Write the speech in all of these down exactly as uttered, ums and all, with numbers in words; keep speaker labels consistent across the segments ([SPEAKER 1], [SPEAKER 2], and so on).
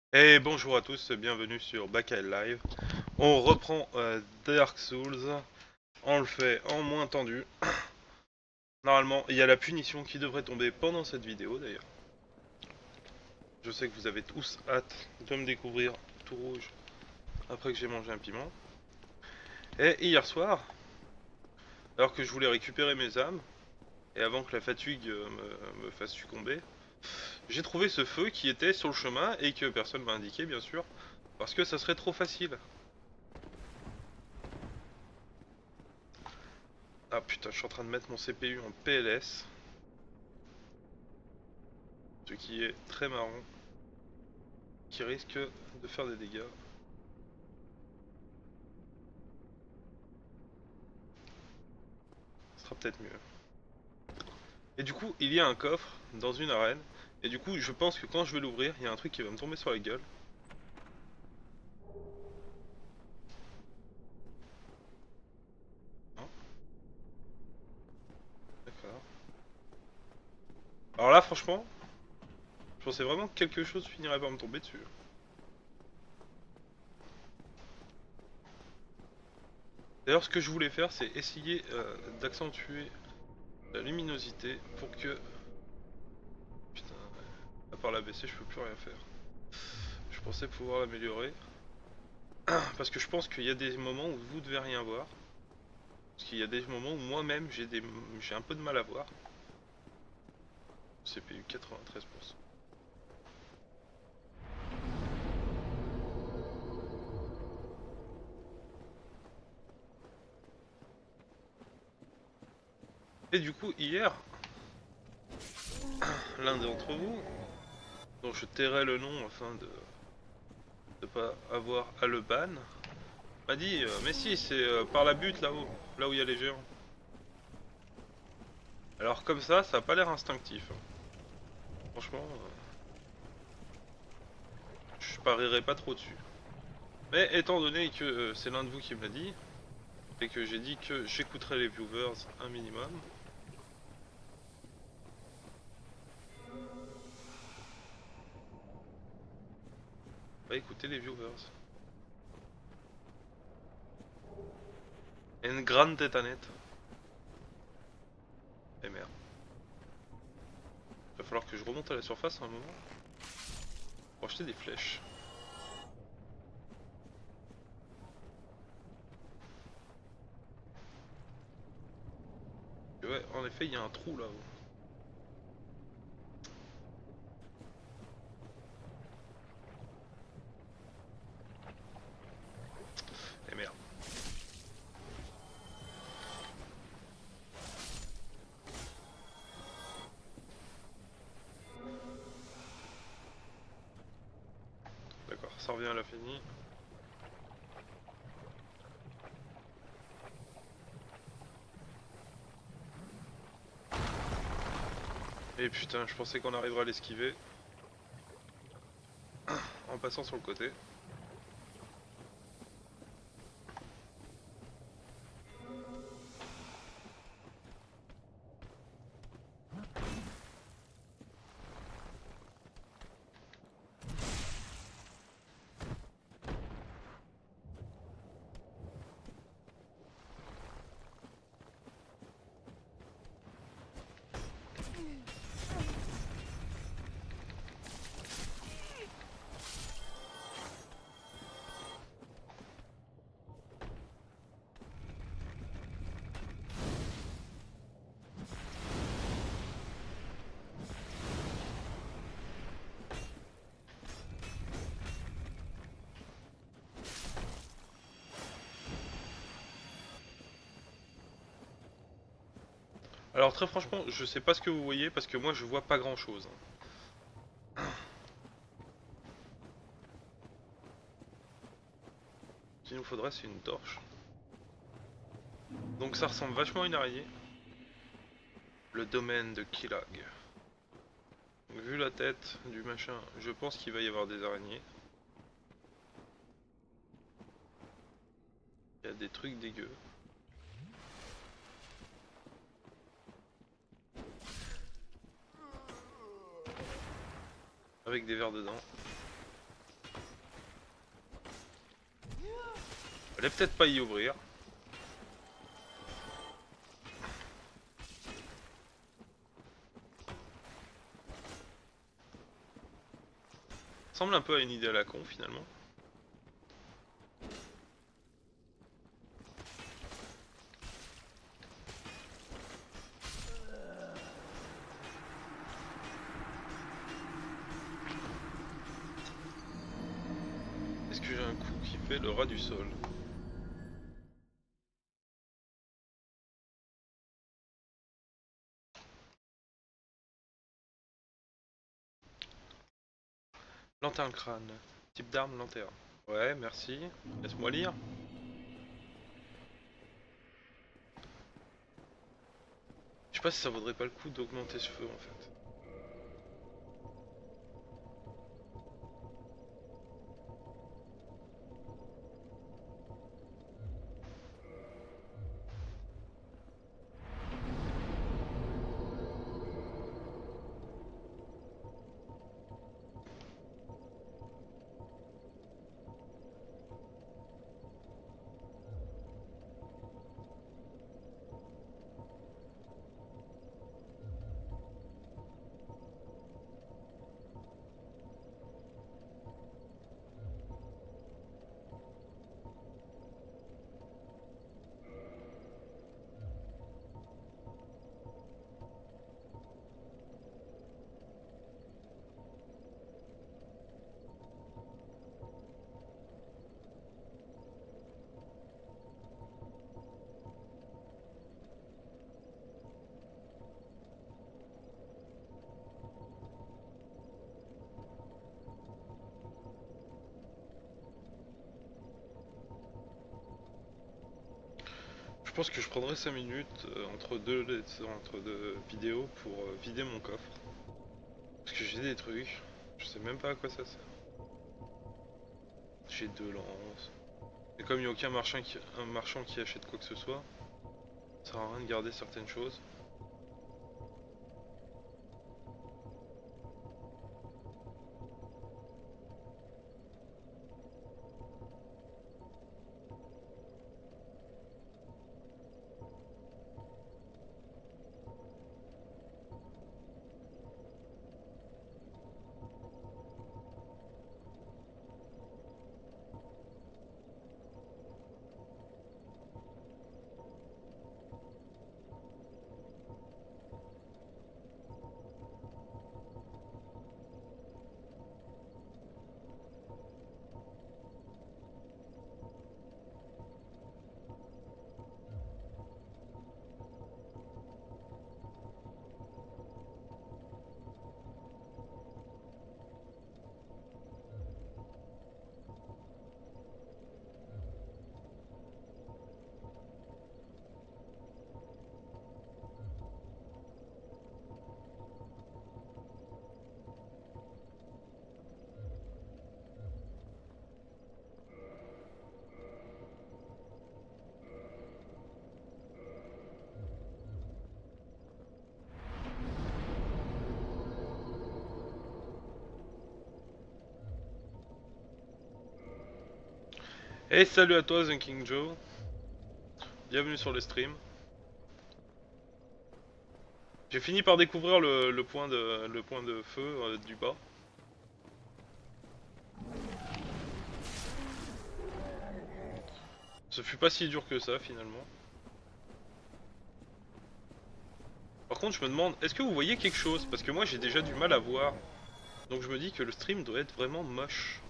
[SPEAKER 1] Et bonjour à tous, bienvenue sur Bakael Live. On reprend euh, Dark Souls. On le fait en moins tendu. Normalement, il y a la punition qui devrait tomber pendant cette vidéo d'ailleurs. Je sais que vous avez tous hâte de me découvrir tout rouge après que j'ai mangé un piment. Et hier soir, alors que je voulais récupérer mes âmes, et avant que la fatigue euh, me, me fasse succomber, j'ai trouvé ce feu qui était sur le chemin et que personne m'a indiqué bien sûr, parce que ça serait trop facile. Ah putain, je suis en train de mettre mon C P U en P L S. Ce qui est très marrant, qui risque de faire des dégâts. Ce sera peut-être mieux. Et du coup, il y a un coffre dans une arène. Et du coup, je pense que quand je vais l'ouvrir, il y a un truc qui va me tomber sur la gueule. Hein. D'accord. Alors là, franchement, je pensais vraiment que quelque chose finirait par me tomber dessus. D'ailleurs, ce que je voulais faire, c'est essayer euh, d'accentuer la luminosité pour que... Putain, à part la baisser, je peux plus rien faire. Je pensais pouvoir l'améliorer. Parce que je pense qu'il y a des moments où vous devez rien voir. Parce qu'il y a des moments où moi-même j'ai des... j'ai un peu de mal à voir. C P U quatre-vingt-treize pour cent. Et du coup, hier, l'un d'entre vous, dont je tairai le nom afin de ne pas avoir à le ban, m'a dit euh, mais si, c'est euh, par la butte là-haut, là où il y a les géants. Alors comme ça, ça a pas l'air instinctif. Hein. Franchement, euh, je parierais pas trop dessus. Mais étant donné que euh, c'est l'un de vous qui me l'a dit, et que j'ai dit que j'écouterais les viewers un minimum, bah écoutez les viewers. Une grande tétanette. Et merde. Va falloir que je remonte à la surface à un moment pour acheter des flèches. Et ouais, en effet, il y a un trou là-haut. Et merde. D'accord, ça revient à l'infini. Et putain, je pensais qu'on arriverait à l'esquiver en passant sur le côté. Alors très franchement, je sais pas ce que vous voyez parce que moi je vois pas grand chose. Ce qu'il nous faudrait c'est une torche. Donc ça ressemble vachement à une araignée. Le domaine de Killag. Donc, vu la tête du machin, je pense qu'il va y avoir des araignées. Il y a des trucs dégueux. Avec des vers dedans. Fallait peut-être pas y ouvrir. Ressemble un peu à une idée à la con finalement. Est-ce que j'ai un coup qui fait le ras du sol? Lanterne crâne. Type d'arme, lanterne. Ouais, merci. Laisse-moi lire. Je sais pas si ça vaudrait pas le coup d'augmenter ce feu en fait. Je pense que je prendrai cinq minutes euh, entre, deux, entre deux vidéos pour euh, vider mon coffre. Parce que j'ai des trucs, je sais même pas à quoi ça sert. J'ai deux lances. Et comme il n'y a aucun marchand qui, un marchand qui achète quoi que ce soit, ça sert à rien de garder certaines choses. Et salut à toi The King Joe. Bienvenue sur le stream. J'ai fini par découvrir le, le, point, de, le point de feu euh, du bas. Ce fut pas si dur que ça finalement. Par contre je me demande, est-ce que vous voyez quelque chose? Parce que moi j'ai déjà du mal à voir. Donc je me dis que le stream doit être vraiment moche.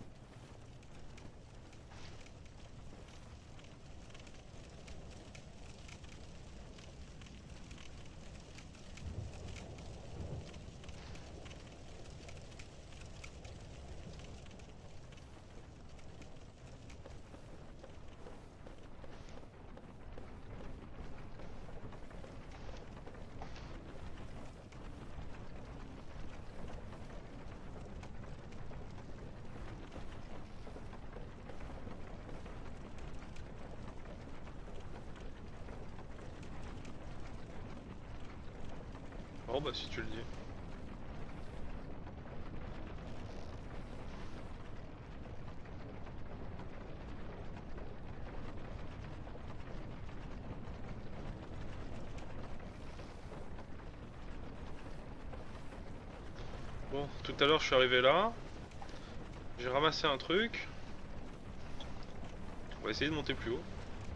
[SPEAKER 1] Oh bah si tu le dis. Bon, tout à l'heure je suis arrivé là. J'ai ramassé un truc. On va essayer de monter plus haut.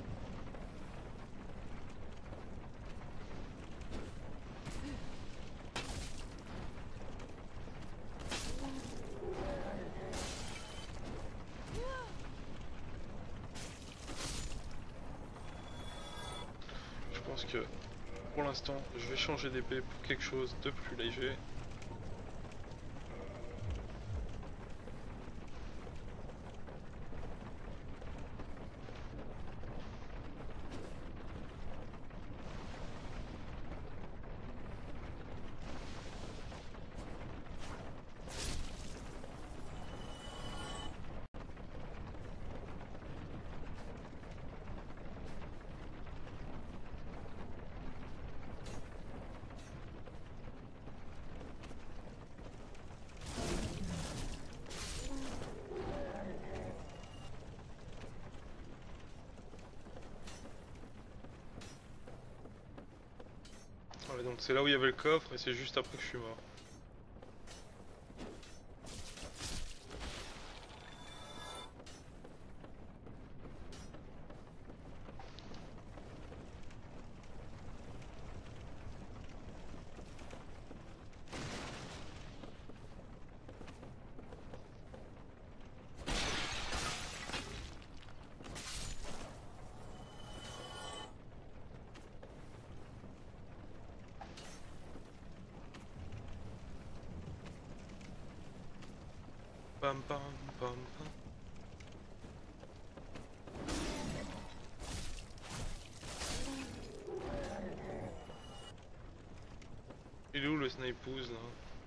[SPEAKER 1] Je pense que pour l'instant je vais changer d'épée pour quelque chose de plus léger. Ouais, donc c'est là où il y avait le coffre et c'est juste après que je suis mort. Pam pam pam pam. Il est où le snipeuse là?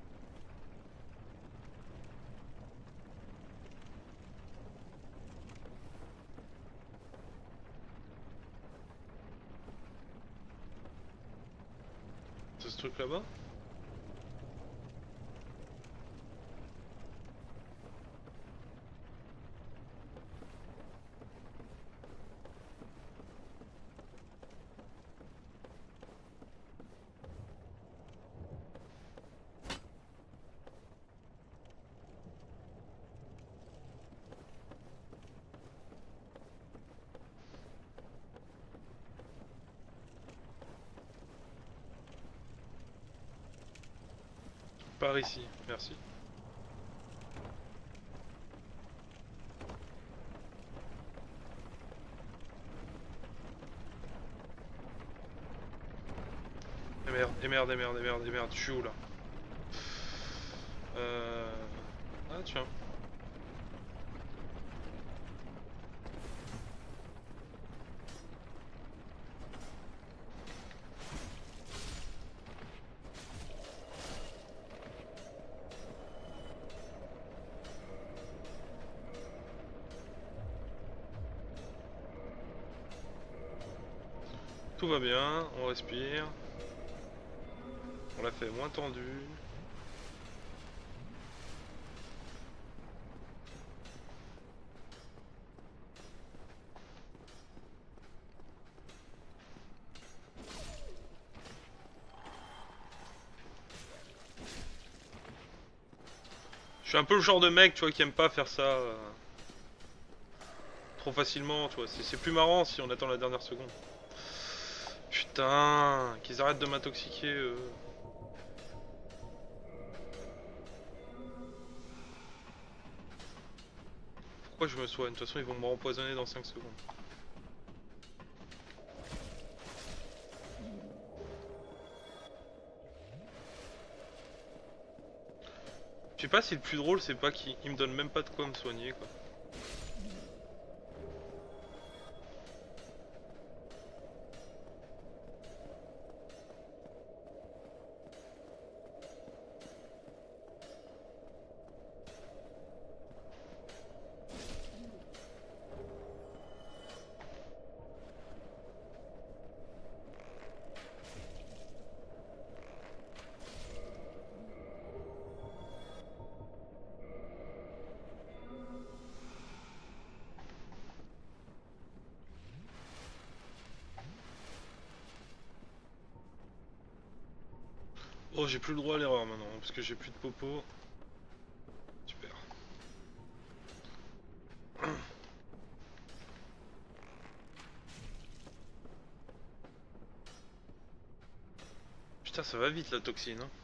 [SPEAKER 1] C'est ce truc là-bas? Par ici, merci. Et merde, et merde, et merde, et merde, et merde, je suis où là? Euh... Ah tiens. Tout va bien, on respire. On l'a fait moins tendu. Je suis un peu le genre de mec, tu vois, qui aime pas faire ça euh, trop facilement, tu vois. C'est plus marrant si on attend la dernière seconde. Putain, qu'ils arrêtent de m'intoxiquer. Euh. Pourquoi je me soigne? De toute façon, ils vont me empoisonner dans cinq secondes. Je sais pas si le plus drôle, c'est pas qu'il me donne même pas de quoi me soigner, quoi. Oh, j'ai plus le droit à l'erreur maintenant, parce que j'ai plus de popo. Putain, ça va vite la toxine. Hein.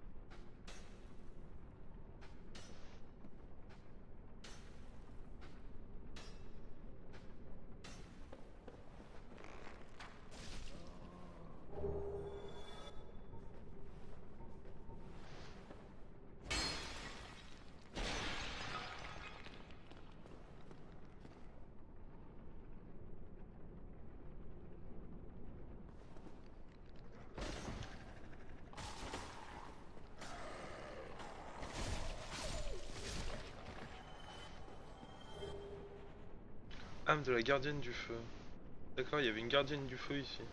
[SPEAKER 1] Âme de la gardienne du feu. D'accord, il y avait une gardienne du feu ici.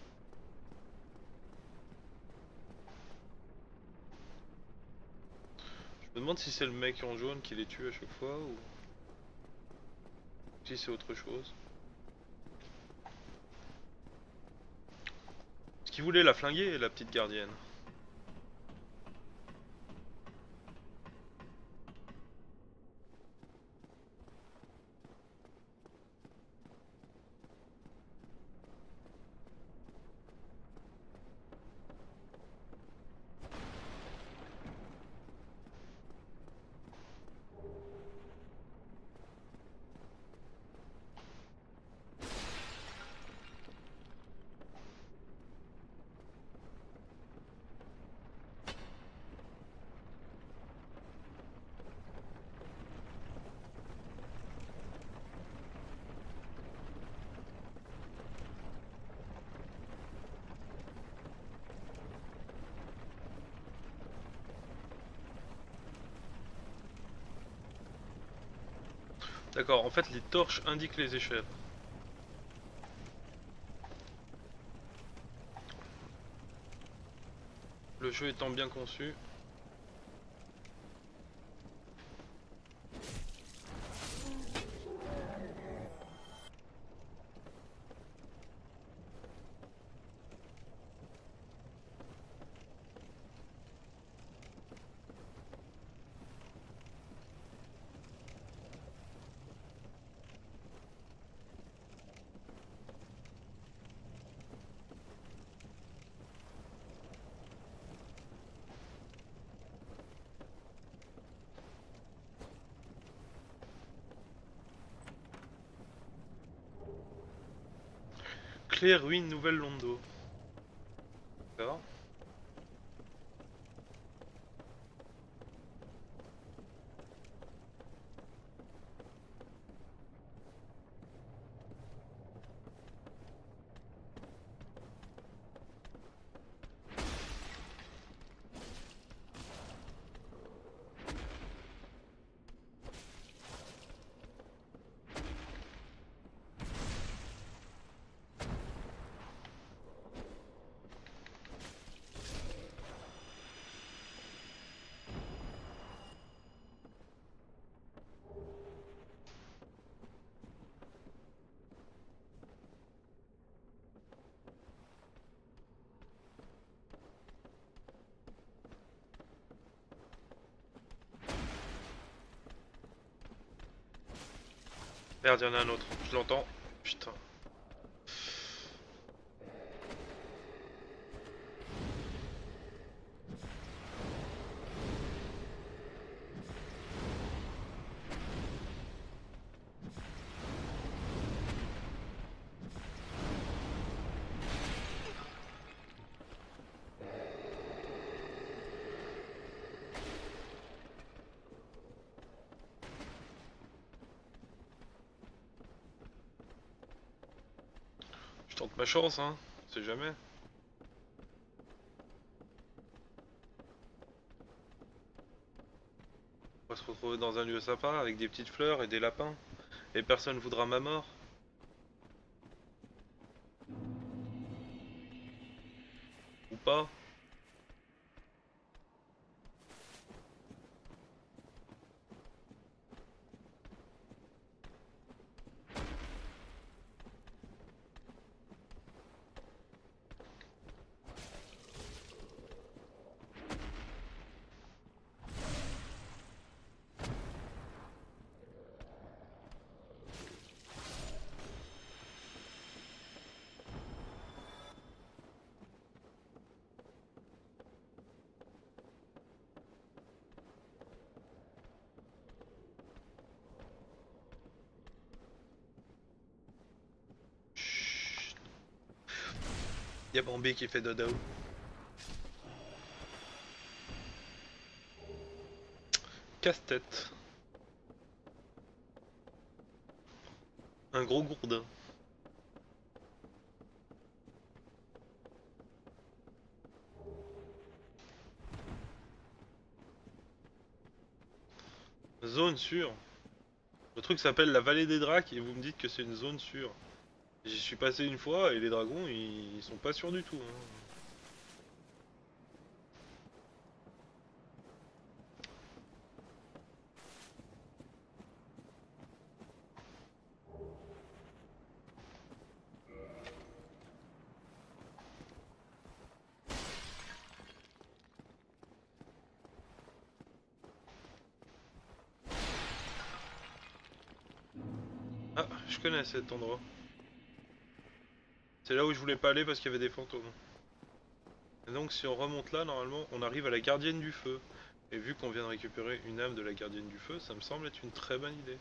[SPEAKER 1] Je me demande si c'est le mec en jaune qui les tue à chaque fois ou si c'est autre chose. Est-ce qu'il voulait la flinguer, la petite gardienne? D'accord, en fait les torches indiquent les échelles. Le jeu étant bien conçu. Clé ruine nouvelle Londo. D'accord. Merde, il y en a un autre. Je l'entends. Putain. Je tente ma chance, hein. On sait jamais. On va se retrouver dans un lieu sympa avec des petites fleurs et des lapins. Et personne voudra ma mort. Ou pas. Y'a Bambi qui fait dodo. Casse-tête. Un gros gourdin. Zone sûre. Le truc s'appelle la vallée des Dracs et vous me dites que c'est une zone sûre. J'y suis passé une fois et les dragons ils, ils sont pas sûrs du tout. Hein. Ah, je connais cet endroit. C'est là où je voulais pas aller parce qu'il y avait des fantômes. Et donc si on remonte là, normalement, on arrive à la gardienne du feu. Et vu qu'on vient de récupérer une âme de la gardienne du feu, ça me semble être une très bonne idée.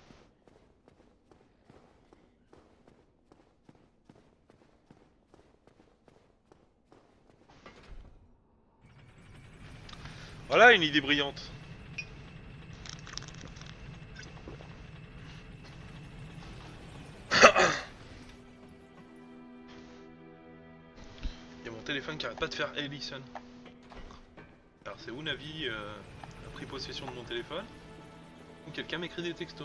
[SPEAKER 1] Voilà une idée brillante. Il y a mon téléphone qui arrête pas de faire Hey listen. Alors c'est où Navi euh, a pris possession de mon téléphone? Ou quelqu'un m'écrit des textos?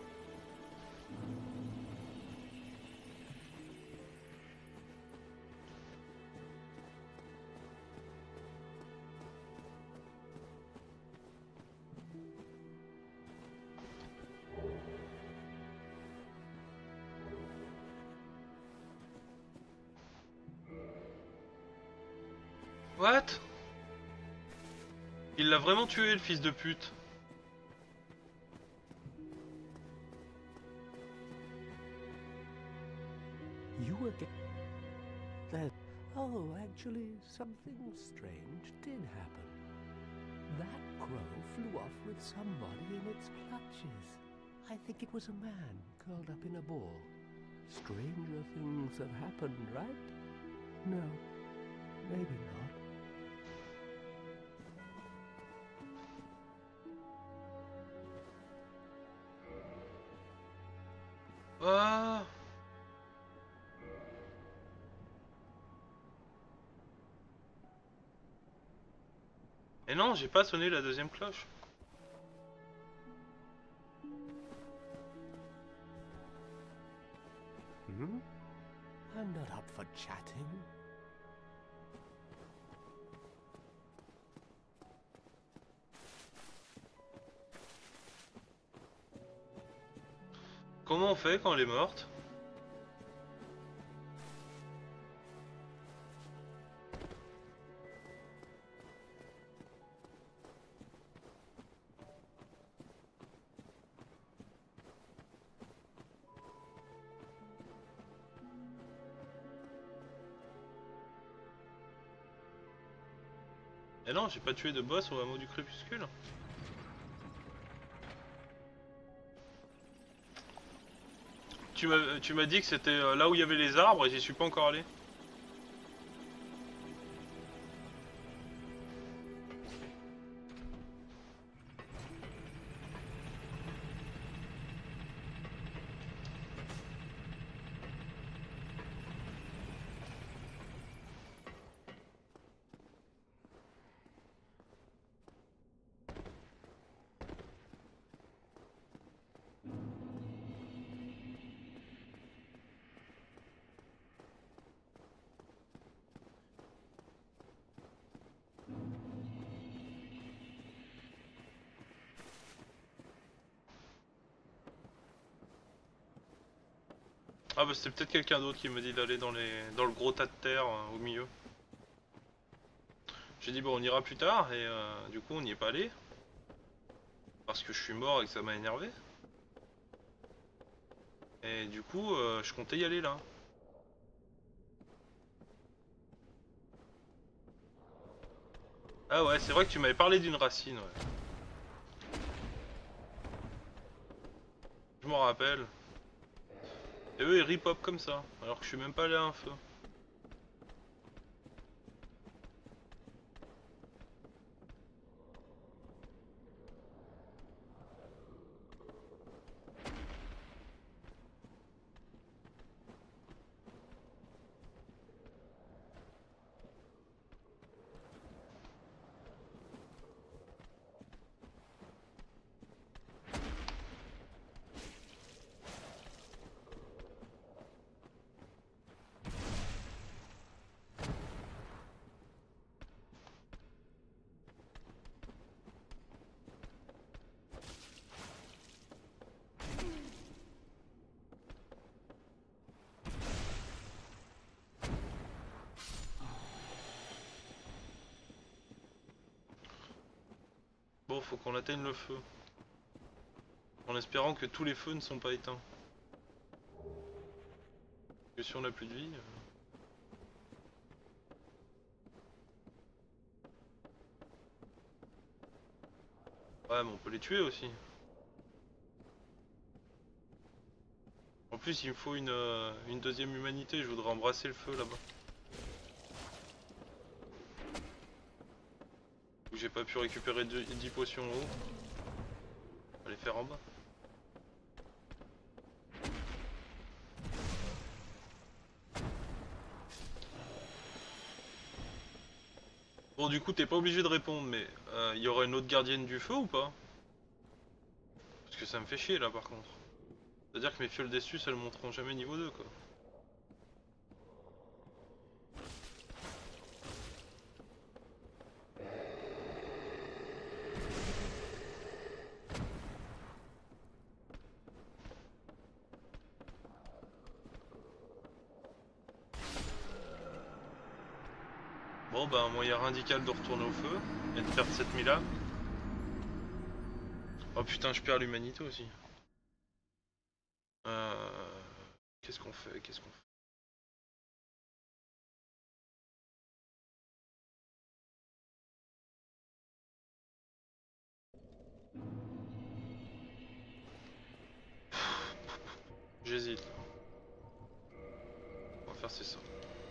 [SPEAKER 1] What? Il l'a vraiment tué le fils de pute.
[SPEAKER 2] You again? That, oh, actually, something strange did happen. That crow flew off with somebody in its clutches. I think it was a man curled up in a ball. Stranger things have happened, right? No, maybe not.
[SPEAKER 1] Ah. Et non, j'ai pas sonné la deuxième cloche.
[SPEAKER 2] Hmm? I'm not up for chatting.
[SPEAKER 1] Comment on fait quand elle est morte? Eh non, j'ai pas tué de boss au hameau du crépuscule. Tu m'as tu m'as dit que c'était euh, là où il y avait les arbres et j'y suis pas encore allé. Ah bah c'était peut-être quelqu'un d'autre qui me dit d'aller dans les dans le gros tas de terre euh, au milieu. J'ai dit bon on ira plus tard et euh, du coup on n'y est pas allé. Parce que je suis mort et que ça m'a énervé. Et du coup euh, je comptais y aller là. Ah ouais c'est vrai que tu m'avais parlé d'une racine ouais. Je m'en rappelle. Et eux ils ripop comme ça, alors que je suis même pas allé à un feu. Bon, faut qu'on atteigne le feu. En espérant que tous les feux ne sont pas éteints. Parce que si on n'a plus de vie... Euh... Ouais, mais on peut les tuer aussi. En plus, il me faut une, euh, une deuxième humanité. Je voudrais embrasser le feu là-bas. Où j'ai pas pu récupérer dix potions en haut. On va les faire en bas. Bon, du coup, t'es pas obligé de répondre, mais il euh, y aura une autre gardienne du feu ou pas? Parce que ça me fait chier là par contre. C'est-à-dire que mes fioles déçues, elles monteront jamais niveau deux quoi. Bon bah un moyen radical de retourner au feu et de perdre sept mille âmes. Oh putain, je perds l'humanité aussi. Euh... Qu'est-ce qu'on fait? Qu'est-ce qu'on fait? J'hésite. On va faire c'est ça.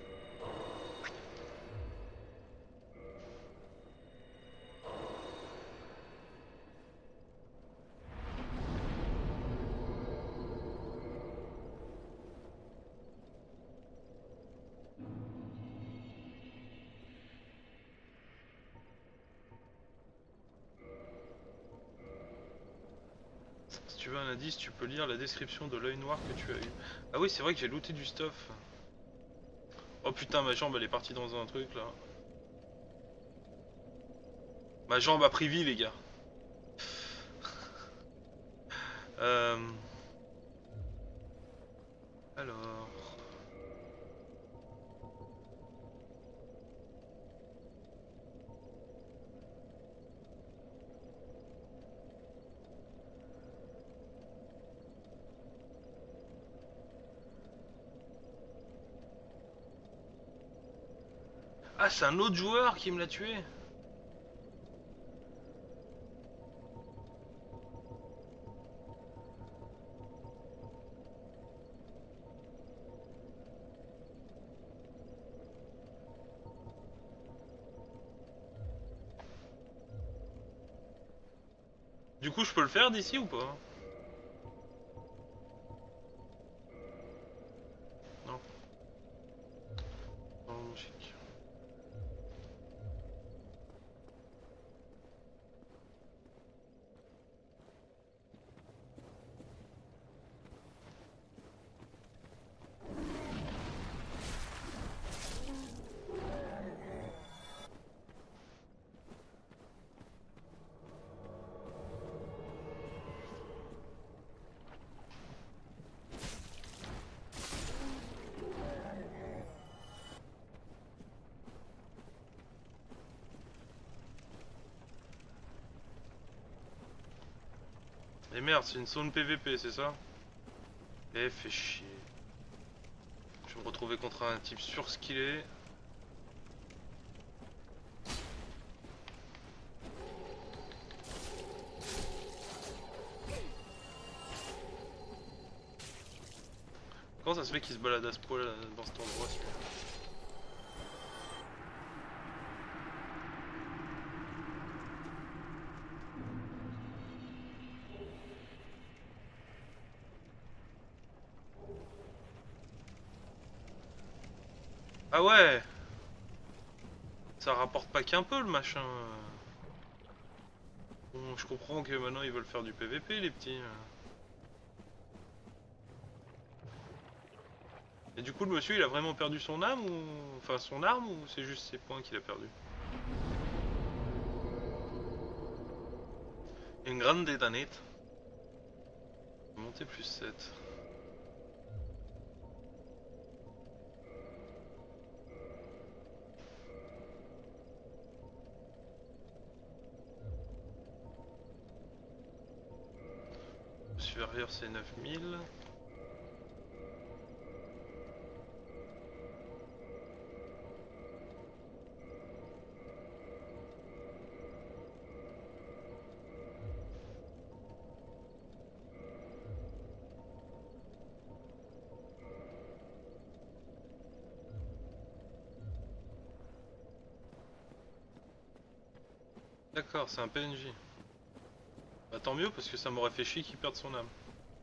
[SPEAKER 1] Si tu veux un indice, tu peux lire la description de l'œil noir que tu as eu. Ah oui, c'est vrai que j'ai looté du stuff. Oh putain, ma jambe elle est partie dans un truc là. Ma jambe a pris vie les gars. euh... Alors... Ah, c'est un autre joueur qui me l'a tué. Du coup, je peux le faire d'ici ou pas? Non. Oh, chic. Et merde, c'est une zone P V P, c'est ça? Eh, fait chier. Je vais me retrouver contre un type surskillé. Comment ça se fait qu'il se balade à ce poil dans cet endroit celui-là? Ah ouais! Ça rapporte pas qu'un peu le machin. Bon, je comprends que maintenant ils veulent faire du P V P les petits. Et du coup le monsieur il a vraiment perdu son âme ou... Enfin son arme ou c'est juste ses points qu'il a perdu? Une grande détanette. Monter plus sept. supérieur c'est neuf mille. D'accord, c'est un P N J. Bah tant mieux parce que ça m'aurait fait chier qu'il perde son âme.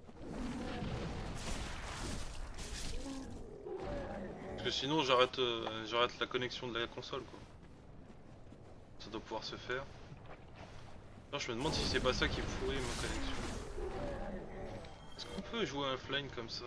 [SPEAKER 1] Parce que sinon j'arrête euh, j'arrête la connexion de la console quoi. Ça doit pouvoir se faire. Non, je me demande si c'est pas ça qui me pourrit ma connexion. Est-ce qu'on peut jouer un offline comme ça?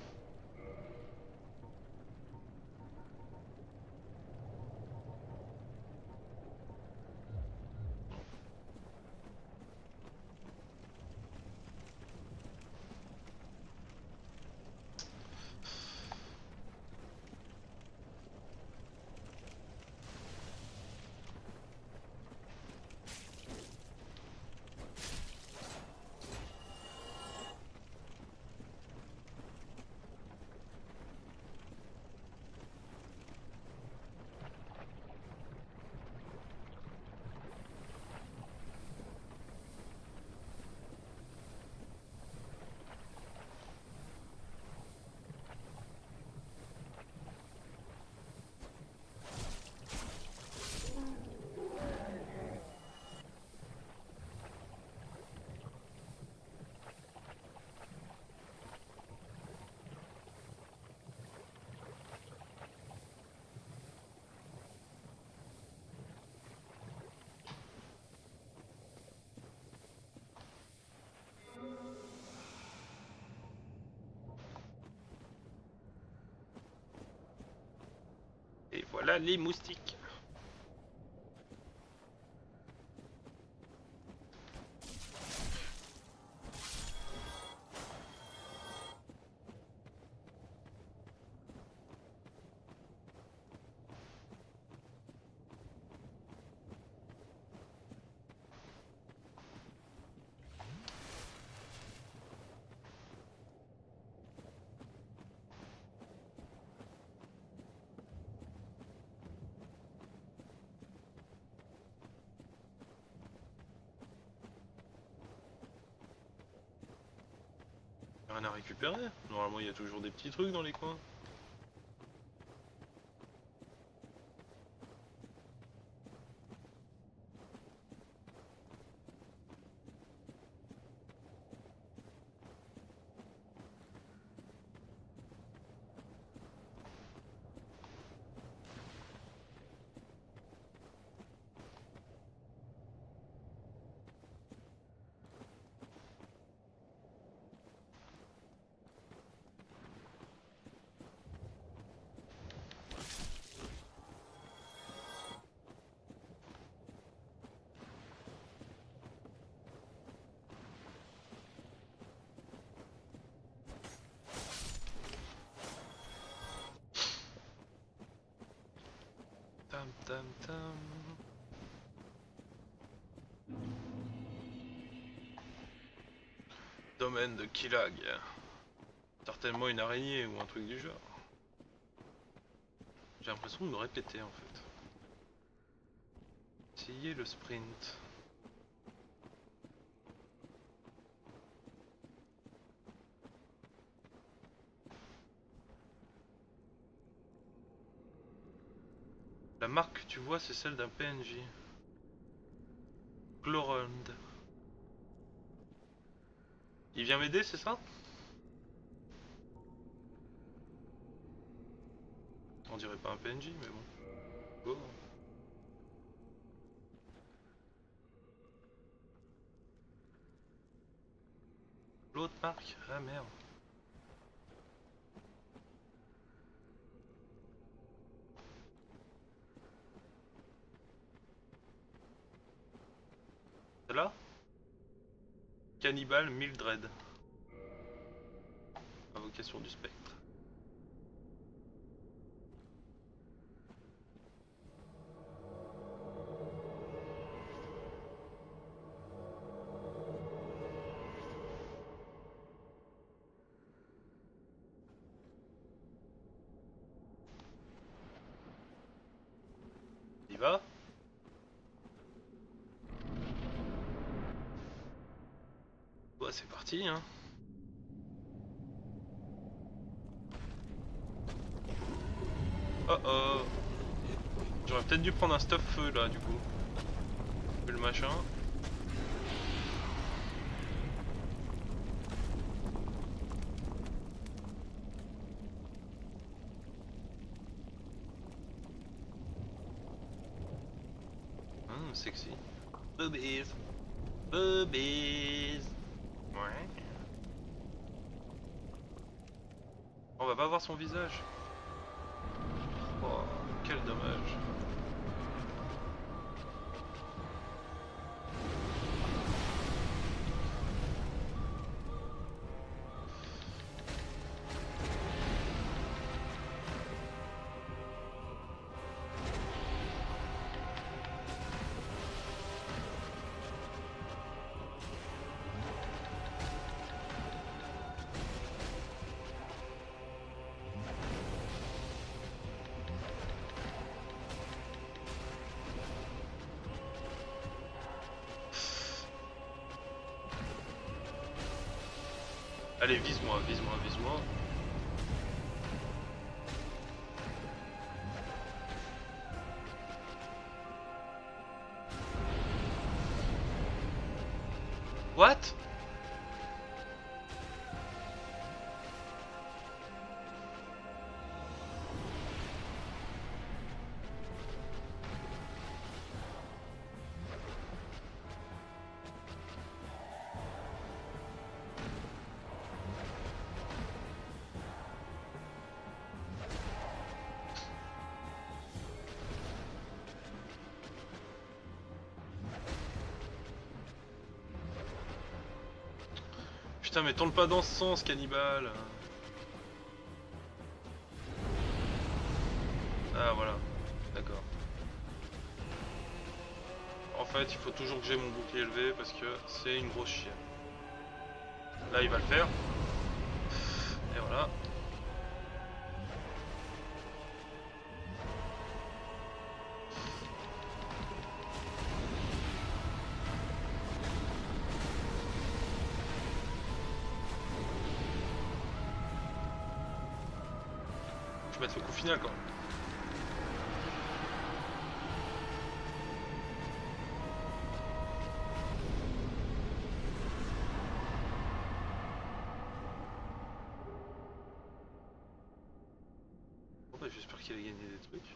[SPEAKER 1] Et voilà les moustiques. Rien à récupérer. Normalement il y a toujours des petits trucs dans les coins. Tam tam tam. Domaine de Killag. Certainement une araignée ou un truc du genre. J'ai l'impression de me répéter en fait. Essayez le sprint. La marque que tu vois c'est celle d'un P N J. Glorund. Il vient m'aider c'est ça? On dirait pas un P N J mais bon. Go. L'autre marque? Ah merde. Celle-là? Cannibal Mildred. Invocation du spectre. y va. Bah c'est parti hein. Oh oh. J'aurais peut-être dû prendre un stuff feu là du coup. Vu le machin. Hum, sexy. Boobies. Boobies. Ouais. On va pas voir son visage. Oh, quel dommage. Allez, vise-moi, vise-moi, vise-moi. What? Putain mais tourne pas dans ce sens cannibale. Ah voilà, d'accord. En fait il faut toujours que j'ai mon bouclier élevé parce que c'est une grosse chienne. Là il va le faire. Et voilà. Je vais mettre le coup final quand même. Bon bah j'espère qu'il a gagné des trucs.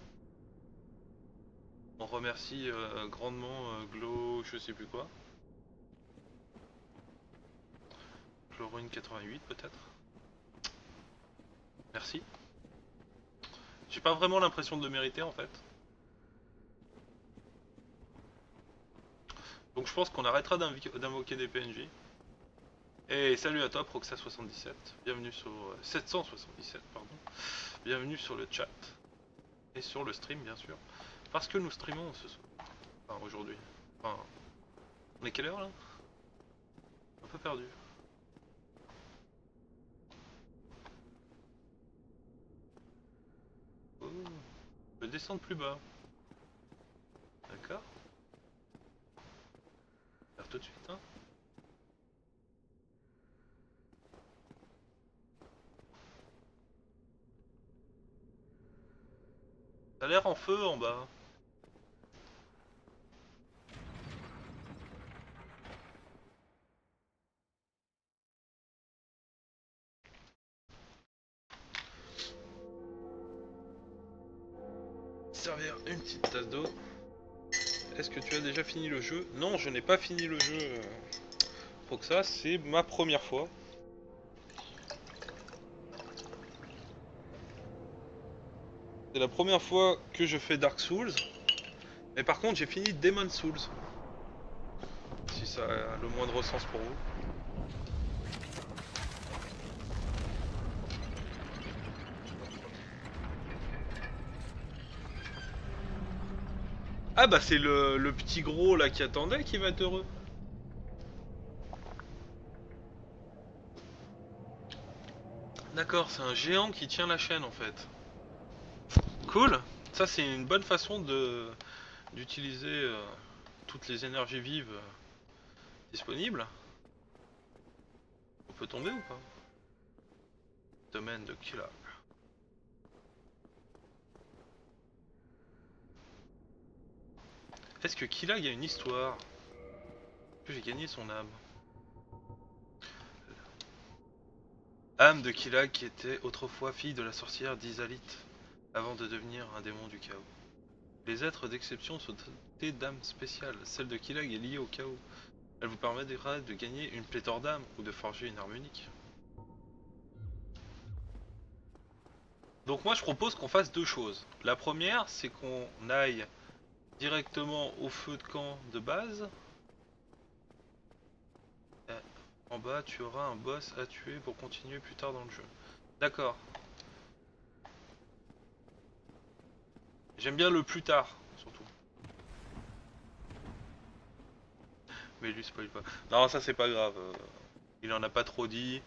[SPEAKER 1] On remercie euh, grandement euh, Glow, je sais plus quoi. Chlorine quatre-vingt-huit peut-être. Merci. J'ai pas vraiment l'impression de le mériter en fait. Donc je pense qu'on arrêtera d'invoquer des P N J. Et salut à toi Proxa soixante-dix-sept. Bienvenue sur... sept cent soixante-dix-sept pardon. Bienvenue sur le chat. Et sur le stream bien sûr. Parce que nous streamons ce soir. Enfin aujourd'hui. Enfin... On est quelle heure là? Un peu perdu. Oh. Je vais descendre plus bas. D'accord. Faire tout de suite hein. Ça a l'air en feu en bas. Servir une petite tasse d'eau. Est-ce que tu as déjà fini le jeu? Non, je n'ai pas fini le jeu. Pour ça, c'est ma première fois. C'est la première fois que je fais Dark Souls. Mais par contre, j'ai fini Demon's Souls. Si ça a le moindre sens pour vous. Ah bah c'est le, le petit gros là qui attendait qui va être heureux. D'accord, c'est un géant qui tient la chaîne en fait. Cool. Ça c'est une bonne façon de, d'utiliser euh, toutes les énergies vives euh, disponibles. On peut tomber ou pas? Domaine de Kilag. Est-ce que Kilag a une histoire? Est-ce que j'ai gagné son âme? Âme de Kilag qui était autrefois fille de la sorcière d'Izalit, avant de devenir un démon du chaos. Les êtres d'exception sont dotés d'âmes spéciales. Celle de Kilag est liée au chaos. Elle vous permettra de gagner une pléthore d'âmes ou de forger une arme unique. Donc moi je propose qu'on fasse deux choses. La première, c'est qu'on aille directement au feu de camp de base. En bas, tu auras un boss à tuer pour continuer plus tard dans le jeu. D'accord. J'aime bien le plus tard, surtout. Mais lui spoil pas. Non, ça c'est pas grave. Il en a pas trop dit.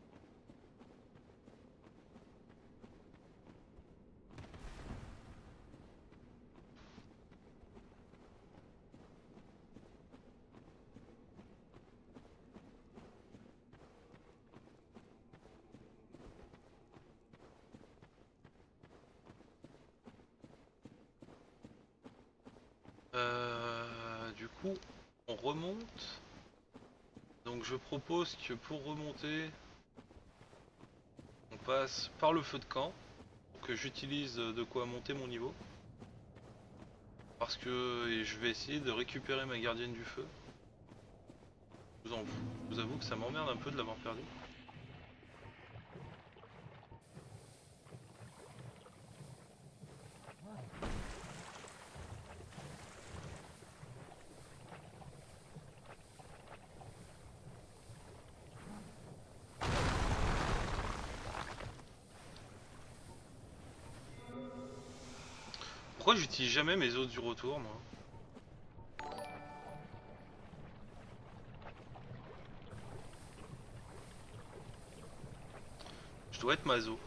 [SPEAKER 1] Euh, du coup, on remonte. Donc je propose que pour remonter, on passe par le feu de camp. Pour que j'utilise de quoi monter mon niveau. Parce que je vais essayer de récupérer ma gardienne du feu. Je vous, en, je vous avoue que ça m'emmerde un peu de l'avoir perdu. Pourquoi j'utilise jamais mes os du retour, moi? Je dois être maso.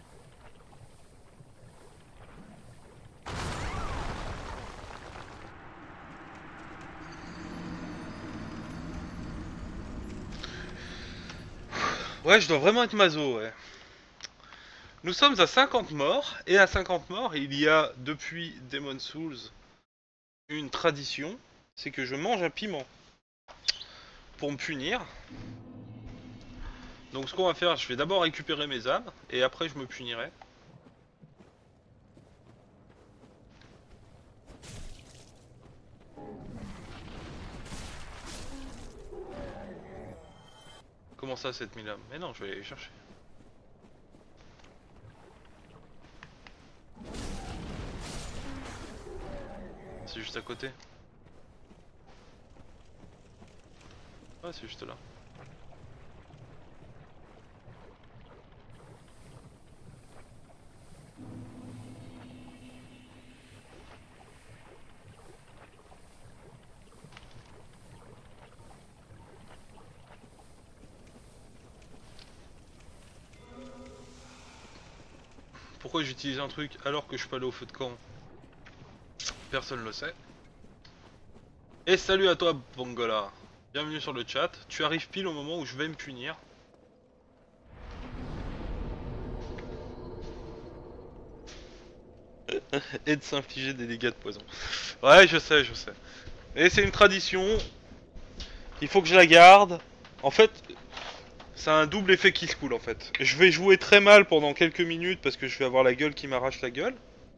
[SPEAKER 1] Ouais, je dois vraiment être maso, ouais. Nous sommes à cinquante morts, et à cinquante morts, il y a, depuis Demon's Souls, une tradition, c'est que je mange un piment. Pour me punir. Donc ce qu'on va faire, je vais d'abord récupérer mes âmes, et après je me punirai. Comment ça, sept mille âmes? Mais non, je vais aller les chercher. C'est juste à côté. Ouais, c'est juste là. Pourquoi j'utilise un truc alors que je peux aller au feu de camp? Personne ne le sait. Et salut à toi, Bongola. Bienvenue sur le chat. Tu arrives pile au moment où je vais me punir. Et de s'infliger des dégâts de poison. Ouais, je sais, je sais. Et c'est une tradition. Il faut que je la garde. En fait, c'est un double effet qui se coule en fait. Je vais jouer très mal pendant quelques minutes parce que je vais avoir la gueule qui m'arrache la gueule.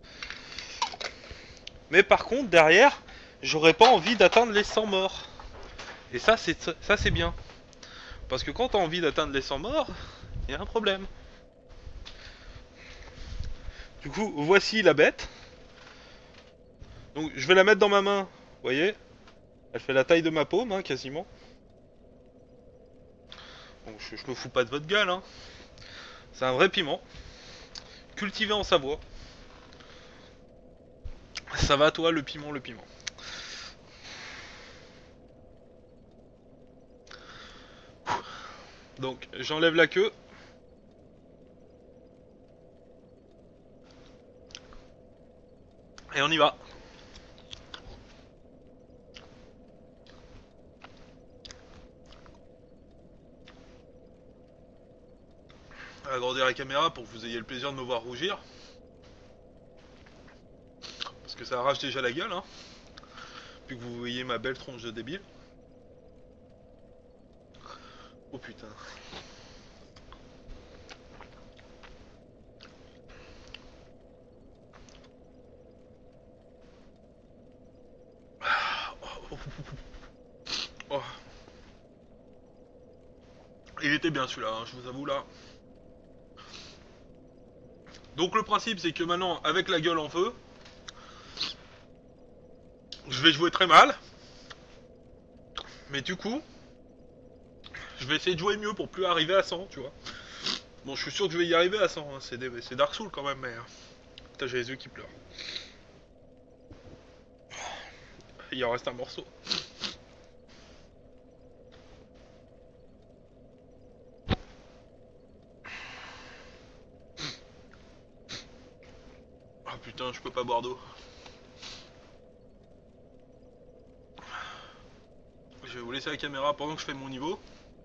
[SPEAKER 1] Mais par contre, derrière, j'aurais pas envie d'atteindre les cent morts. Et ça, c'est ça c'est bien. Parce que quand t'as envie d'atteindre les cent morts, il y a un problème. Du coup, voici la bête. Donc, je vais la mettre dans ma main. Vous voyez? Elle fait la taille de ma paume, hein, quasiment. Donc, je, je me fous pas de votre gueule, hein. C'est un vrai piment. Cultivé en Savoie. Ça va toi, le piment, le piment. Donc, j'enlève la queue. Et on y va. agrandir la caméra pour que vous ayez le plaisir de me voir rougir. Parce que ça arrache déjà la gueule, hein. Puis que vous voyez ma belle tronche de débile. Oh putain. Oh. Il était bien celui-là, hein, je vous avoue là. Donc le principe c'est que maintenant, avec la gueule en feu, je vais jouer très mal. Mais du coup, je vais essayer de jouer mieux pour plus arriver à cent, tu vois. Bon, je suis sûr que je vais y arriver à cent, hein. c'est des... Dark Souls quand même, mais... Putain, j'ai les yeux qui pleurent. Il en reste un morceau. Oh putain, je peux pas boire d'eau. Je vais vous laisser la caméra pendant que je fais mon niveau.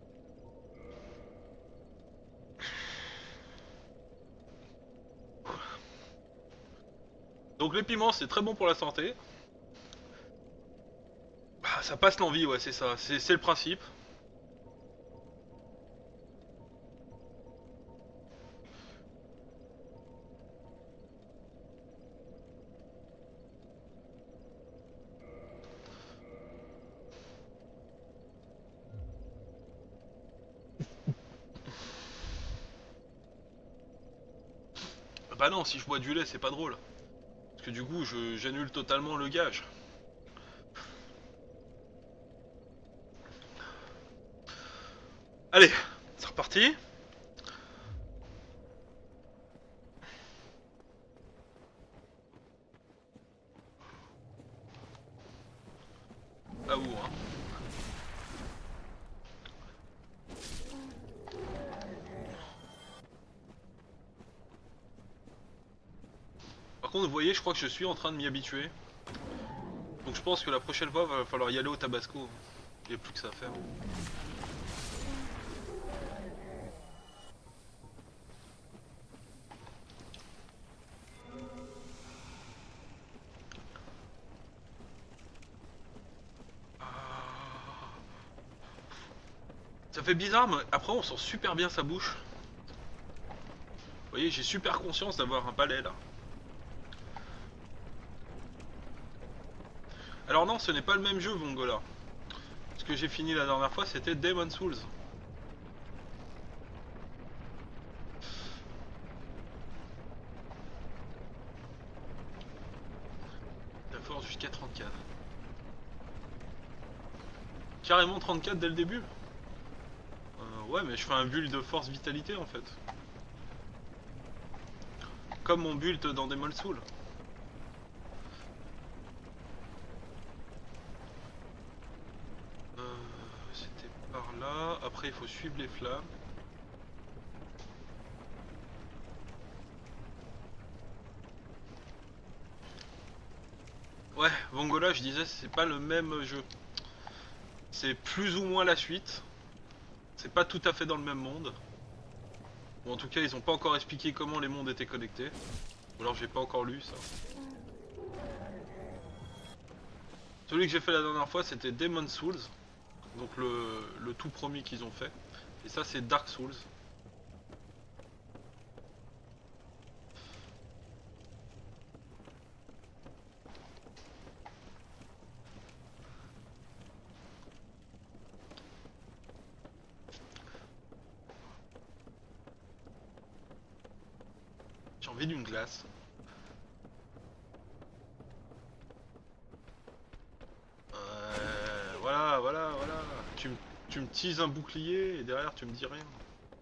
[SPEAKER 1] Donc les piments c'est très bon pour la santé. Bah, ça passe l'envie, ouais c'est ça, c'est le principe. Bah non, si je bois du lait c'est pas drôle. Parce que du coup j'annule totalement le gage. Allez, c'est reparti. À vous, hein. Par contre, vous voyez, je crois que je suis en train de m'y habituer. Donc je pense que la prochaine fois, va falloir y aller au tabasco. Il n'y a plus que ça à faire. Ça fait bizarre, mais après on sent super bien sa bouche. Vous voyez, j'ai super conscience d'avoir un palais là. Alors non, ce n'est pas le même jeu, Vongola. Ce que j'ai fini la dernière fois, c'était Demon's Souls. La force jusqu'à trente-quatre. Carrément trente-quatre dès le début. euh, Ouais, mais je fais un build de force vitalité en fait. Comme mon build dans Demon's Souls. Euh, C'était par là. Après, il faut suivre les flammes. Ouais, Vongola, je disais, c'est pas le même jeu. C'est plus ou moins la suite. C'est pas tout à fait dans le même monde. Ou en tout cas, ils ont pas encore expliqué comment les mondes étaient connectés. Ou alors j'ai pas encore lu ça. Celui que j'ai fait la dernière fois, c'était Demon's Souls. Donc le, le tout premier qu'ils ont fait. Et ça, c'est Dark Souls. J'ai envie d'une glace. Euh, voilà, voilà, voilà. Tu, me- tu me teases un bouclier et derrière tu me dis rien.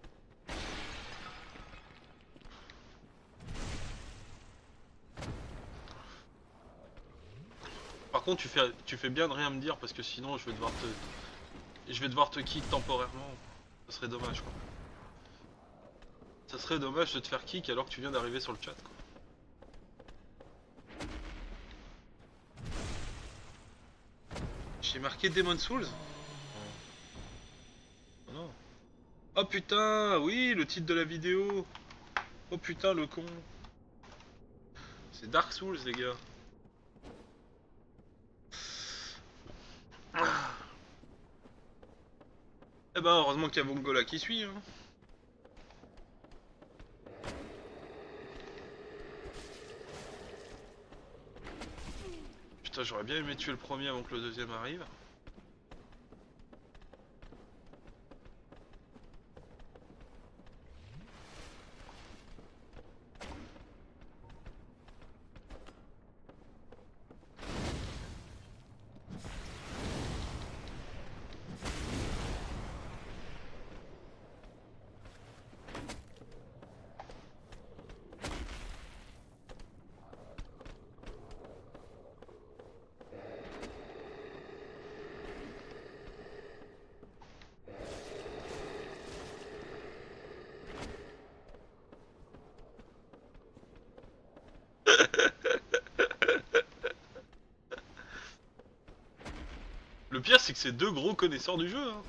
[SPEAKER 1] Par contre, tu fais, tu fais bien de rien me dire parce que sinon je vais devoir te, je vais devoir te kick temporairement. Ça serait dommage quoi. Ça serait dommage de te faire kick alors que tu viens d'arriver sur le chat quoi. J'ai marqué Demon's Souls. Oh non. Oh putain, oui, le titre de la vidéo. Oh putain, le con. C'est Dark Souls, les gars. Ah. Eh ben, heureusement qu'il y a Vongola qui suit. Hein. Putain, j'aurais bien aimé tuer le premier avant que le deuxième arrive. Le pire, c'est que c'est deux gros connaisseurs du jeu. Hein.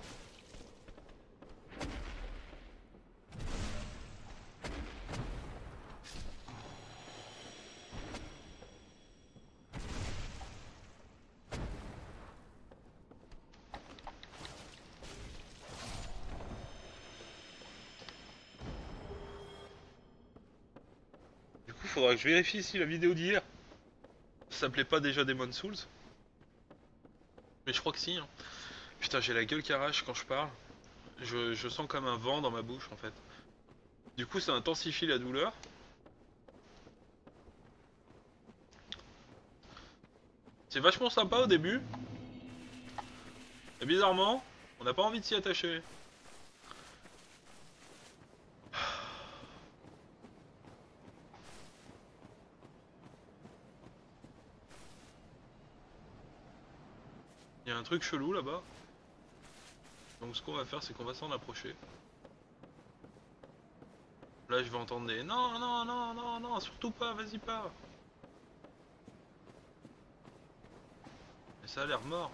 [SPEAKER 1] Du coup, faudra que je vérifie si la vidéo d'hier ça s'appelait pas déjà Demon's Souls. Mais je crois que si. Hein. Putain, j'ai la gueule qui arrache quand je parle. Je, je sens comme un vent dans ma bouche en fait. Du coup, ça intensifie la douleur. C'est vachement sympa au début. Et bizarrement, on n'a pas envie de s'y attacher. Il y a un truc chelou là-bas. Donc ce qu'on va faire, c'est qu'on va s'en approcher. Là, je vais entendre des non, non, non, non, non, surtout pas, vas-y pas. Mais ça a l'air mort.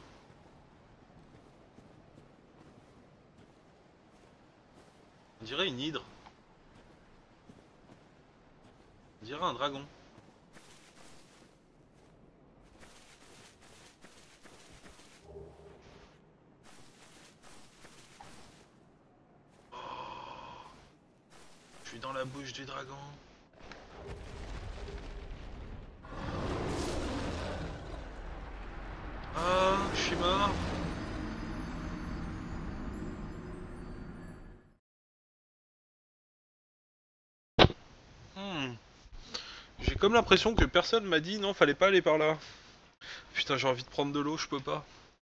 [SPEAKER 1] On dirait une hydre. On dirait un dragon. Oh. Je suis dans la bouche du dragon. Ah, je suis mort. Hmm. J'ai comme l'impression que personne m'a dit non, fallait pas aller par là. Putain, j'ai envie de prendre de l'eau, je peux pas.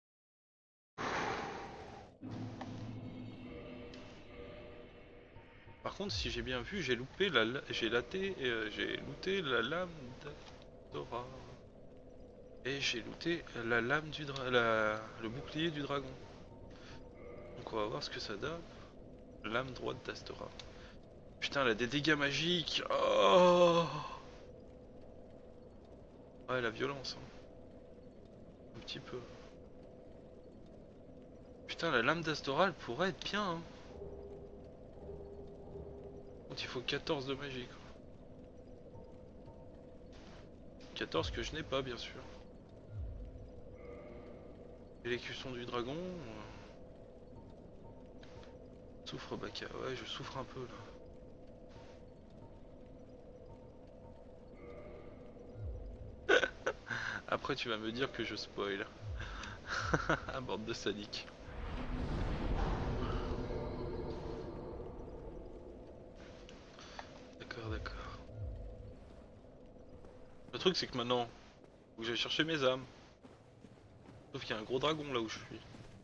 [SPEAKER 1] Par contre, si j'ai bien vu, j'ai loupé la, j'ai laté, euh, j'ai looté la lame d'Astora. Et j'ai looté la lame du dra la, le bouclier du dragon. Donc on va voir ce que ça donne. Lame droite d'Astora. Putain, elle a des dégâts magiques. Oh ouais, la violence. Hein. Un petit peu. Putain, la lame d'Astora, elle pourrait être bien. Hein. Donc il faut quatorze de magie. Quoi. quatorze que je n'ai pas, bien sûr. Et l'écusson du dragon. Euh... Souffre Baka. Ouais, je souffre un peu là. Après tu vas me dire que je spoil. À bord de sadique. D'accord, d'accord. Le truc c'est que maintenant, faut que j'aille chercher mes âmes. Sauf qu'il y a un gros dragon là où je suis.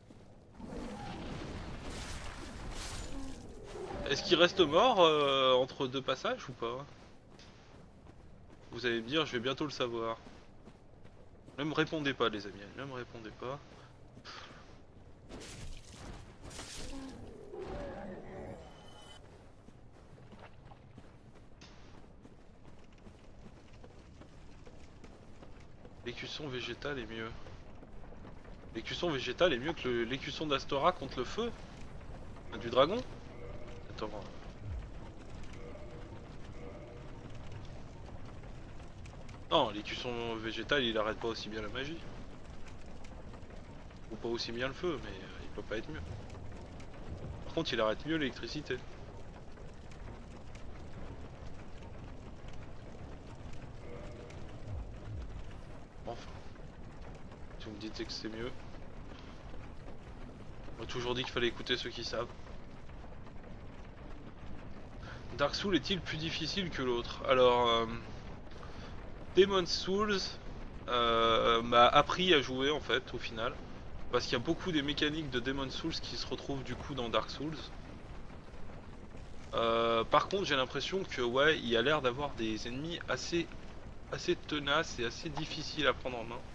[SPEAKER 1] Est-ce qu'il reste mort euh, entre deux passages ou pas? Vous allez me dire, je vais bientôt le savoir. Ne me répondez pas les amis, ne me répondez pas. L'écusson végétal est mieux. L'écusson végétal est mieux que l'écusson d'Astora contre le feu du dragon. Attends. Non, l'écusson végétal il arrête pas aussi bien la magie. Ou pas aussi bien le feu, mais euh, il peut pas être mieux. Par contre il arrête mieux l'électricité. Enfin. Si vous me dites que c'est mieux. On m'a toujours dit qu'il fallait écouter ceux qui savent. Dark Souls est-il plus difficile que l'autre? Alors... Euh... Demon's Souls euh, m'a appris à jouer en fait au final. Parce qu'il y a beaucoup des mécaniques de Demon's Souls qui se retrouvent du coup dans Dark Souls. Euh, par contre j'ai l'impression que ouais il y a l'air d'avoir des ennemis assez, assez tenaces et assez difficiles à prendre en main.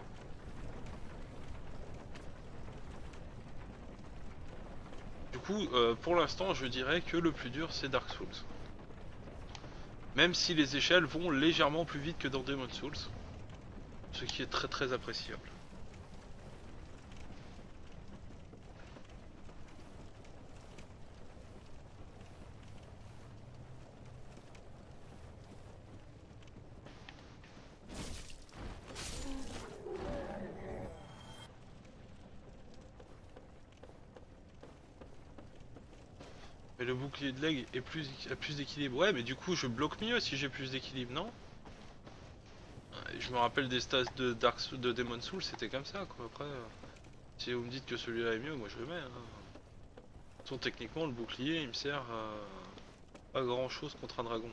[SPEAKER 1] Du coup euh, pour l'instant je dirais que le plus dur c'est Dark Souls. Même si les échelles vont légèrement plus vite que dans Demon's Souls. Ce qui est très très appréciable. Mais le bouclier de leg est plus, a plus d'équilibre. Ouais mais du coup je bloque mieux si j'ai plus d'équilibre, non? Je me rappelle des stats de Dark Souls, de Demon's Souls, c'était comme ça quoi. Après, euh, si vous me dites que celui-là est mieux, moi je le mets. Hein. De toute façon, techniquement, le bouclier il me sert à pas grand chose contre un dragon.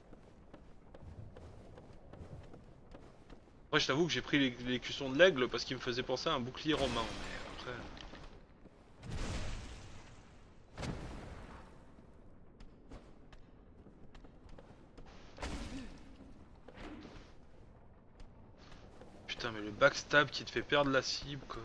[SPEAKER 1] Après, je t'avoue que j'ai pris l'écusson de l'aigle parce qu'il me faisait penser à un bouclier romain. Mais après. Putain, mais le backstab qui te fait perdre la cible quoi.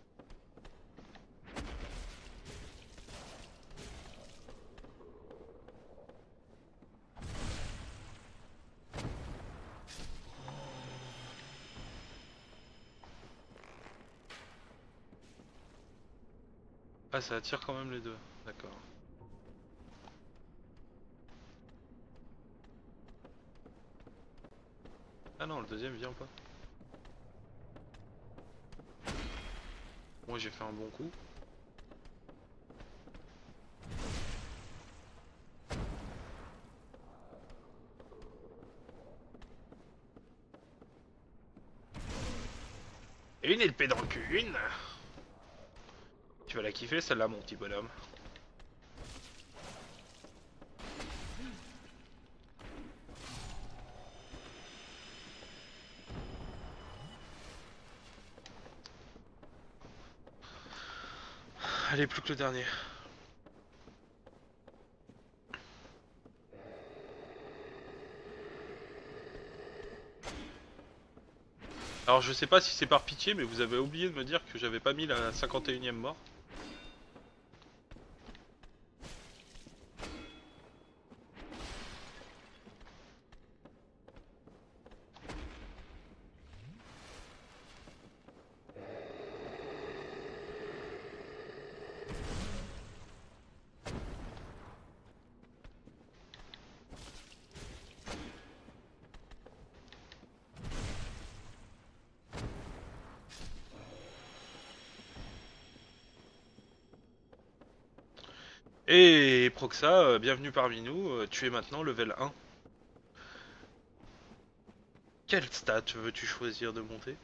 [SPEAKER 1] Ah, ça attire quand même les deux, d'accord. Ah non, le deuxième vient pas. Moi j'ai fait un bon coup. Et une épée dans le cul, une. Tu vas la kiffer celle-là mon petit bonhomme. Allez, plus que le dernier. Alors je sais pas si c'est par pitié, mais vous avez oublié de me dire que j'avais pas mis la cinquante et unième mort. Et Proxa, euh, bienvenue parmi nous, euh, tu es maintenant level un. Quelle stat veux-tu choisir de monter?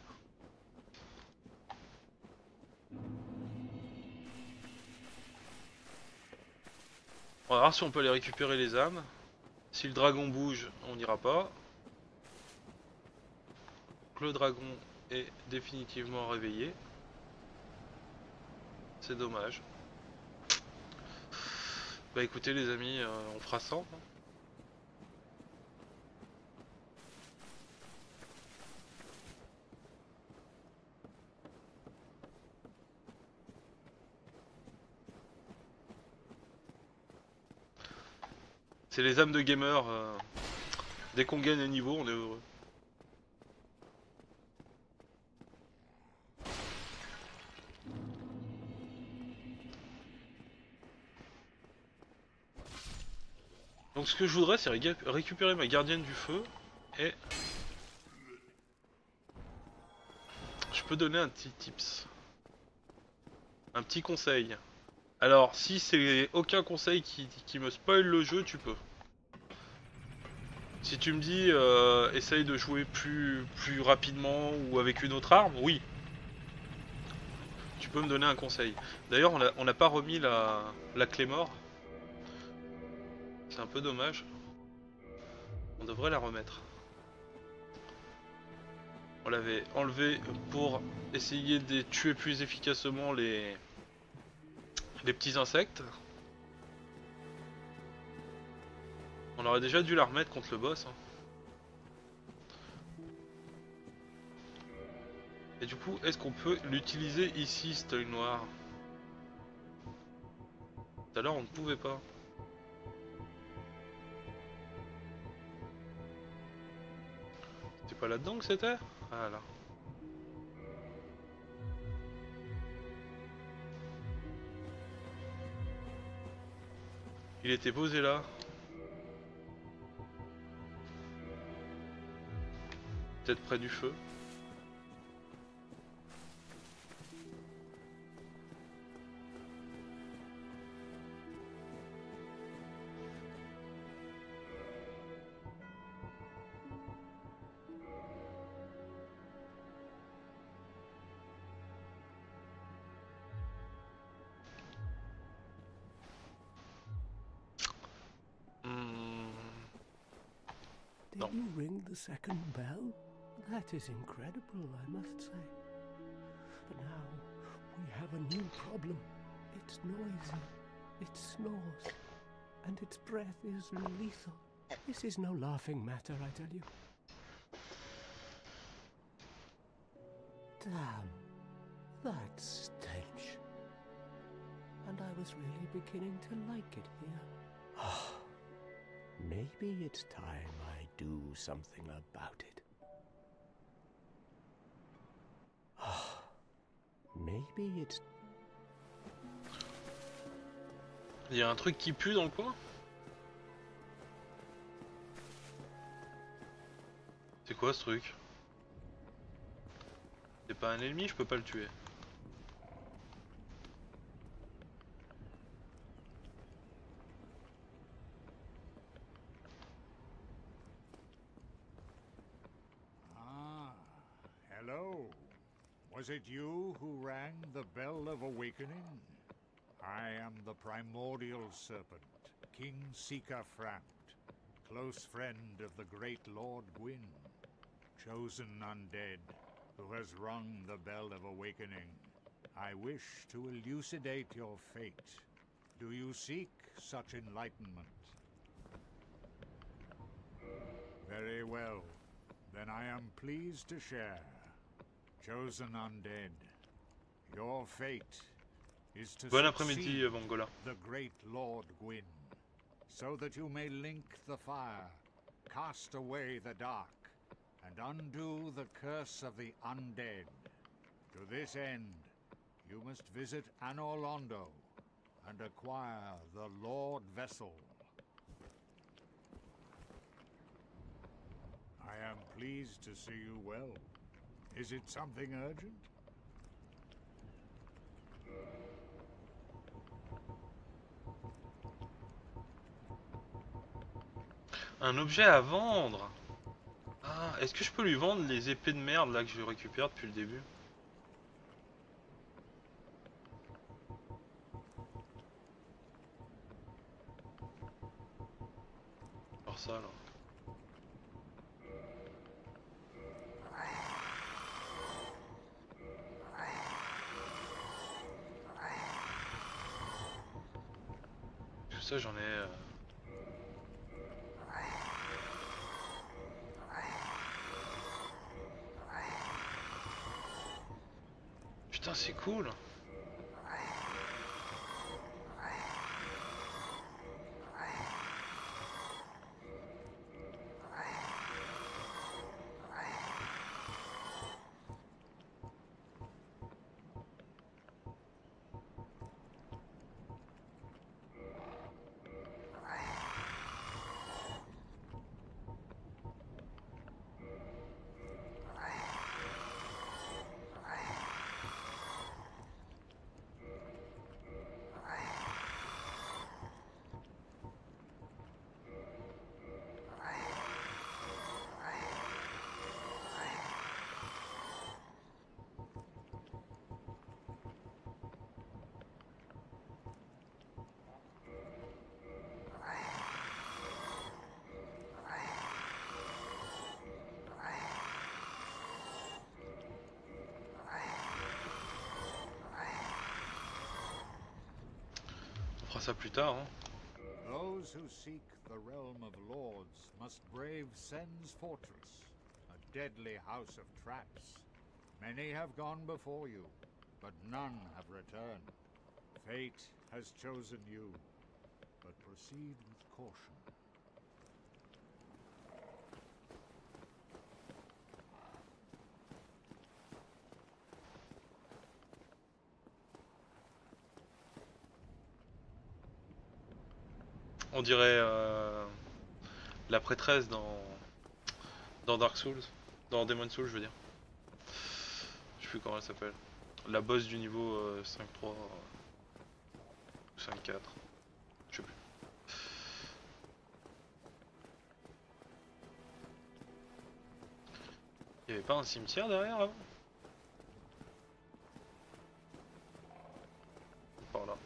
[SPEAKER 1] On va voir si on peut aller récupérer les âmes. Si le dragon bouge, on n'ira pas. Le dragon est définitivement réveillé. C'est dommage. Bah écoutez les amis, euh, on fera cent. Hein. C'est les âmes de gamer. Euh, dès qu'on gagne un niveau, on est heureux. Donc ce que je voudrais, c'est ré récupérer ma gardienne du feu. Et... je peux donner un petit tips. Un petit conseil. Alors, si c'est aucun conseil qui, qui me spoil le jeu, tu peux. Si tu me dis, euh, essaye de jouer plus, plus rapidement ou avec une autre arme, oui. Tu peux me donner un conseil. D'ailleurs, on n'a pas remis la, la clé mort. C'est un peu dommage. On devrait la remettre. On l'avait enlevé pour essayer de tuer plus efficacement les, les petits insectes. On aurait déjà dû la remettre contre le boss. Hein. Et du coup, est-ce qu'on peut l'utiliser ici, cet œil noir? Tout à l'heure, on ne pouvait pas. C'est pas là-dedans que c'était? Ah là. Il était posé là. Peut-être près du feu.
[SPEAKER 2] Did you ring the second bell? That is incredible, I must say. But now we have a new problem. It's noisy, it snores, and its breath is lethal. This is no laughing matter, I tell you. Damn, that stench. And I was really beginning to like it here. Maybe it's time I do something about it. Maybe it's...
[SPEAKER 1] Il y a un truc qui pue dans le coin? C'est quoi ce truc? C'est pas un ennemi, je peux pas le tuer.
[SPEAKER 3] Ah, hello. Was it you who rang the bell of awakening? I am the primordial serpent, King Sika Framt, close friend of the great Lord Gwyn, chosen undead, who has rung the bell of awakening. I wish to elucidate your fate. Do you seek such enlightenment? Very well. Then I am pleased to share. Chosen undead, your fate is to
[SPEAKER 1] Bon après-midi,
[SPEAKER 3] succeed
[SPEAKER 1] Vangola.
[SPEAKER 3] the great Lord Gwyn, so that you may link the fire, cast away the dark, and undo the curse of the undead. To this end, you must visit Anor Londo and acquire the Lord Vessel. I am pleased to see you well. Is it something urgent?
[SPEAKER 1] Un objet à vendre. Ah, est-ce que je peux lui vendre les épées de merde là que je récupère depuis le début? Alors ça là. Tout ça j'en ai... Euh... Putain c'est cool. ça plus tard. Hein.
[SPEAKER 3] Those who seek the realm of lords must brave Sen's fortress, a deadly house of traps. Many have gone before you, but none have returned. Fate has chosen you, but proceed with caution.
[SPEAKER 1] On dirait euh, la prêtresse dans, dans Dark Souls, dans Demon Souls je veux dire. Je sais plus comment elle s'appelle. La boss du niveau euh, cinq trois ou euh, cinq quatre. Je sais plus. Il y avait pas un cimetière derrière avant? Par là.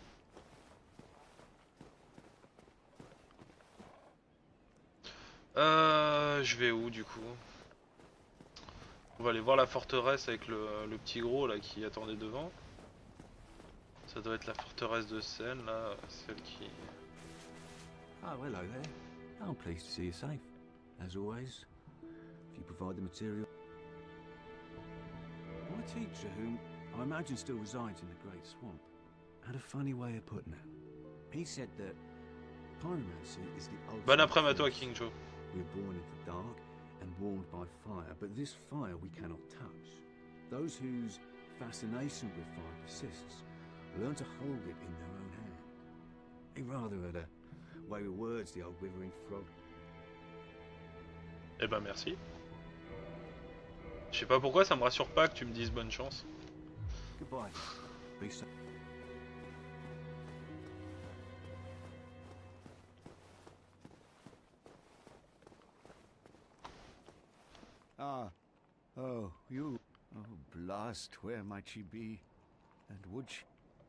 [SPEAKER 1] Euh, je vais où du coup? On va aller voir la forteresse avec le, le petit gros là qui attendait devant. Ça doit être la forteresse de Sen là, celle qui...
[SPEAKER 2] Oh, hello there. I'm pleased to see you safe. As always, if you provide the material. My teacher, who I imagine still resides in the Great Swamp, had a funny way of putting it. He said that pyromancy is the ultimate.
[SPEAKER 1] Bon après-midi à toi, King Joe.
[SPEAKER 2] We are born into the dark and warmed by fire, but this fire we cannot touch. Those whose fascination with fire persists learn to hold it in their own hand. He rather had a way with words, the old withering frog.
[SPEAKER 1] Eh ben merci. Je sais pas pourquoi ça me rassure pas que tu me dises bonne chance.
[SPEAKER 2] Goodbye. Be safe. Ah, oh, you. Oh, blast, where might she be? And would she?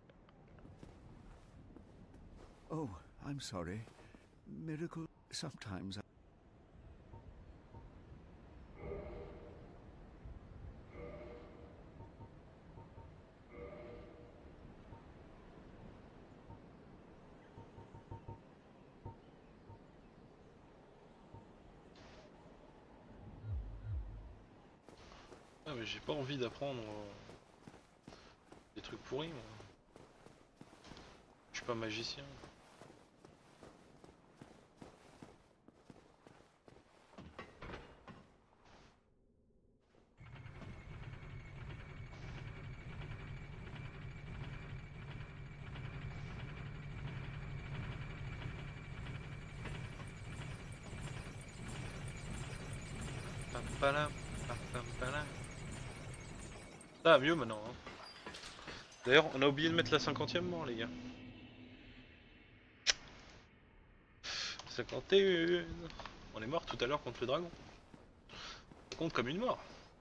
[SPEAKER 2] Oh, I'm sorry. Miracle, sometimes I...
[SPEAKER 1] Ah mais j'ai pas envie d'apprendre euh, des trucs pourris moi. Je suis pas magicien. Pam, palam, pam, pam, palam. Ça va mieux maintenant. Hein. D'ailleurs, on a oublié de mettre la cinquantième mort, les gars. cinquante et un. On est mort tout à l'heure contre le dragon. Ça compte comme une mort.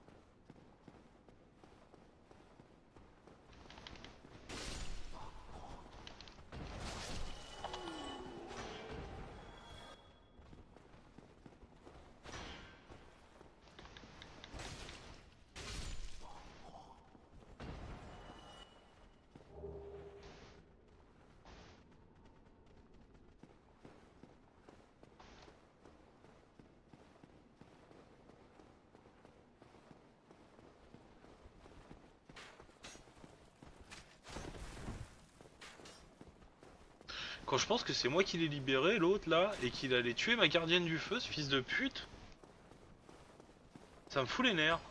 [SPEAKER 1] Quand je pense que c'est moi qui l'ai libéré, l'autre là, et qu'il allait tuer ma gardienne du feu, ce fils de pute. Ça me fout les nerfs.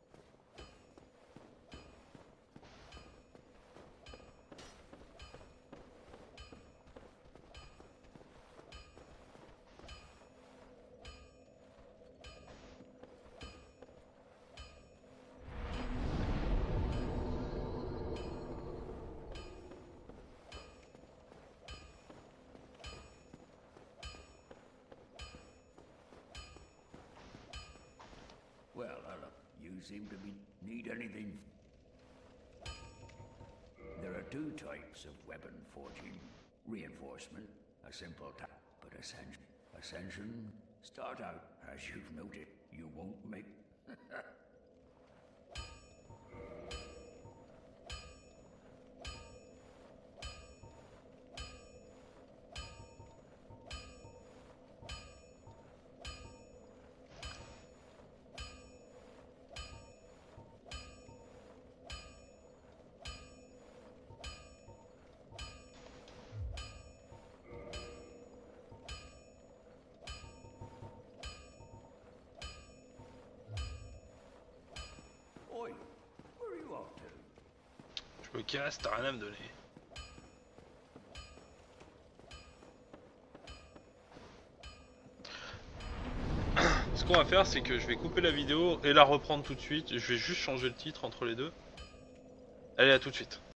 [SPEAKER 4] Well, uh, you seem to be need anything. There are two types of weapon forging. Reinforcement, a simple task, but ascension. Ascension, start out, as you've noted, you won't make...
[SPEAKER 1] casse, t'as rien à me donner. Ce qu'on va faire, c'est que je vais couper la vidéo et la reprendre tout de suite. Je vais juste changer le titre entre les deux. Allez, à tout de suite.